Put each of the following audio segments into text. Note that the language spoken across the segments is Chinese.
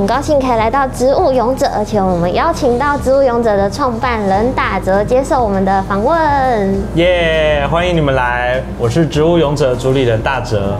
很高兴可以来到植物勇者，而且我们邀请到植物勇者的创办人大哲接受我们的访问。 耶，欢迎你们来，我是植物勇者主理人大哲。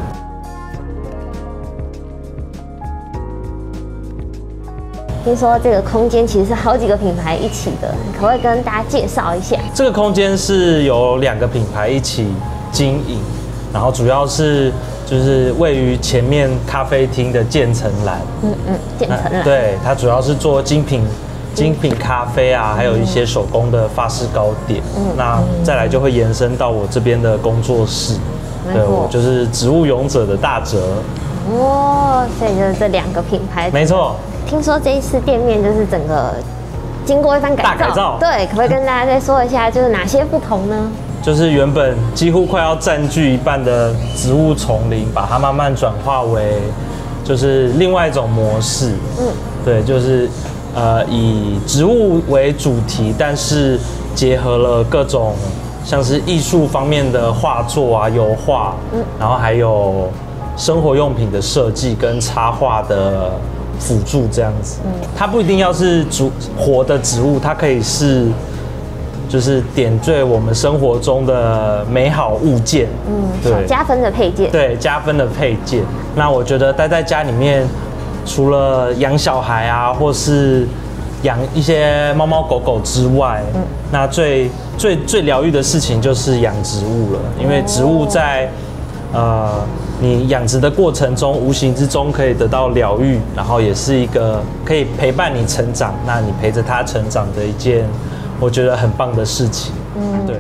听说这个空间其实是好几个品牌一起的，你可不可以跟大家介绍一下？ 这个空间是由2个品牌一起经营，然后主要是就是位于前面咖啡厅的渐层蓝。 渐层蓝。 对，它主要是做精品咖啡啊，还有一些手工的法式糕点。那再来就会延伸到我这边的工作室。对，我就是植物勇者的大哲。 哦，所以就是这2个品牌。 没错。 听说这一次店面就是整个经过一番改造， 大改造。 对，可不可以跟大家再说一下，就是哪些不同呢？ 就是原本几乎快要占据一半的植物丛林，把它慢慢转化为就是另外一种模式。对，就是以植物为主题，但是结合了各种像是艺术方面的画作啊、油画，然后还有生活用品的设计跟插画的辅助这样子。它不一定要是活的植物，它可以是就是点缀我们生活中的美好物件。对， 加分的配件。 对，加分的配件。那我觉得待在家里面，除了养小孩啊，或是养一些猫猫狗狗之外，那最疗愈的事情就是养植物了，因为植物在你养殖的过程中，无形之中可以得到疗愈，然后也是一个可以陪伴你成长，那你陪着它成长的一件我觉得很棒的事情。对。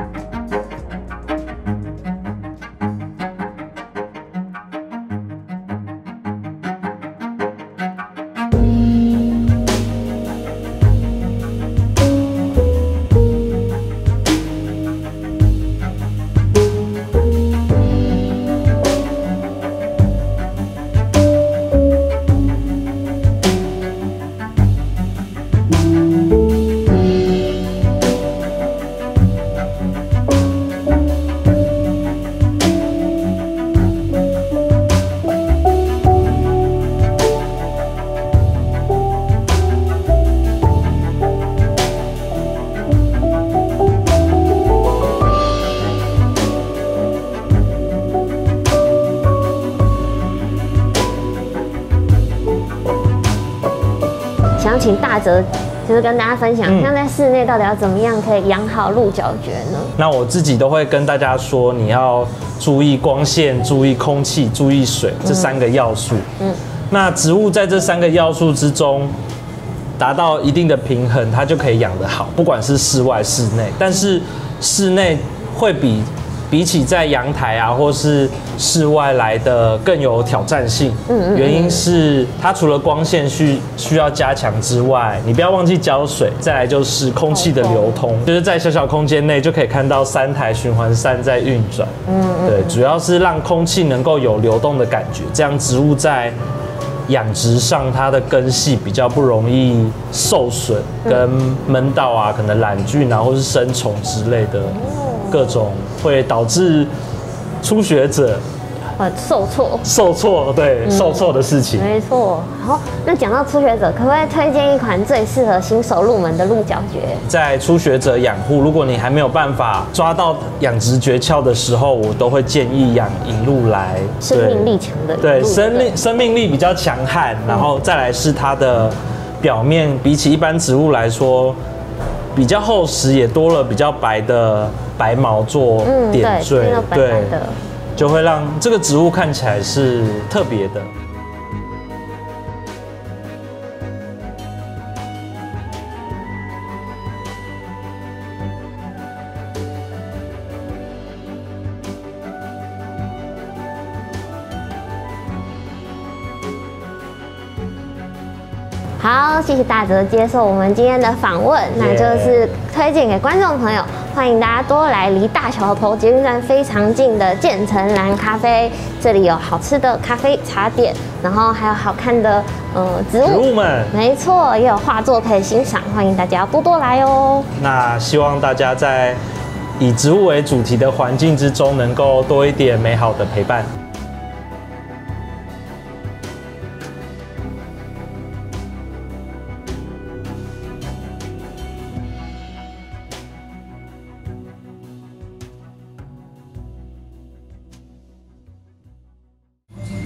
想请大哲就是跟大家分享，像在室内到底要怎么样可以养好鹿角蕨呢？ 那我自己都会跟大家说，你要注意光线、注意空气、注意水这3个要素。那植物在这3个要素之中达到一定的平衡，它就可以养得好，不管是室外、室内。但是室内会比起在阳台啊或是室外来的更有挑战性。原因是它除了光线需要加强之外，你不要忘记浇水。再来就是空气的流通，就是在小小空间内就可以看到3台循环扇在运转。对，主要是让空气能够有流动的感觉，这样植物在养殖上它的根系比较不容易受损跟闷到啊，可能懒菌啊或是生虫之类的各种会导致初学者受挫，对，受挫的事情。 没错。好，那讲到初学者，可不可以推荐一款最适合新手入门的鹿角蕨？在初学者养护，如果你还没有办法抓到养殖诀窍的时候，我都会建议养引鹿来， 生命力强的。 对，生命力比较强悍，然后再来是它的表面比起一般植物来说比较厚实，也多了比较白的白毛做点缀，对，就会让这个植物看起来是特别的。 好，谢谢大哲接受我们今天的访问。那就是推荐给观众朋友，欢迎大家多来离大桥头捷运站非常近的渐层蓝咖啡，这里有好吃的咖啡茶点，然后还有好看的植物们，没错，也有画作可以欣赏，欢迎大家多多来哦。 那希望大家在以植物为主题的环境之中，能够多一点美好的陪伴。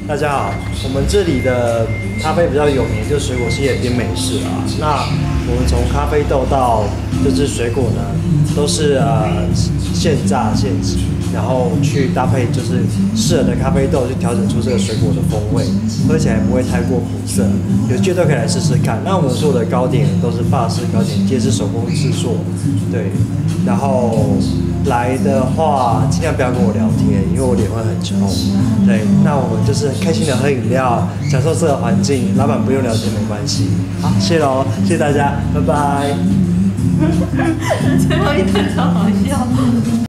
大家好，我们这里的咖啡比较有名，就是水果系列冰美式啊。那我们从咖啡豆到这支水果呢，都是现榨现挤，然后去搭配就是适合的咖啡豆，去调整出这个水果的风味，喝起来不会太过苦涩。有机会都可以来试试看。那我们所有的糕点都是法式糕点，皆是手工制作，对。然后来的话，尽量不要跟我聊天，因为我脸会很臭。对，那我们就是开心的喝饮料，享受这个环境。老板不用聊天没关系。好，谢喽，谢谢大家，拜拜。 最后一段超好笑。